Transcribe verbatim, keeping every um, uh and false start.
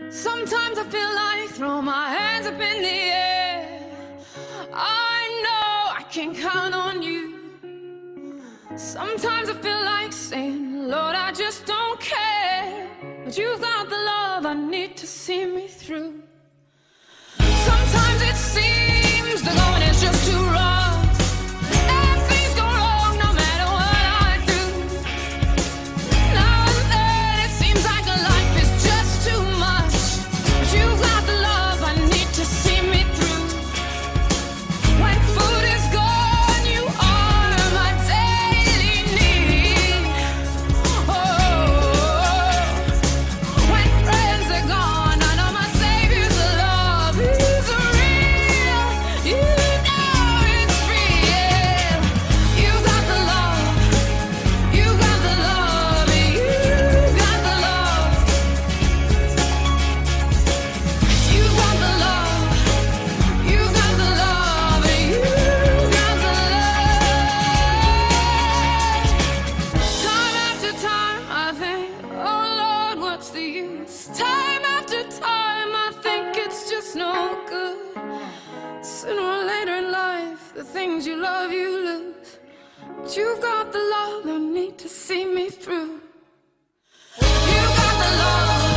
Sometimes I feel like throw my hands up in the air. I know I can count on you. Sometimes I feel like saying, Lord, I just don't care. But you've got the love I need to see me through. Sometimes it seems the going is just too rough, and things go wrong no matter what I do. Now and then it seems like life is just too much, but you've got the love I need to see me through. When food is gone, you are my daily need. Oh, when friends are gone, I know my Savior's love is real. You know it's real. You got the love. You got the love. You got the love. You got the love. You got the love. You got the love. Time after time, I think, oh Lord, what's the use? Time after time, I think it's just no good. Sooner or later in life, the things you love, you lose. But you've got the love I need to see me through. You got the love.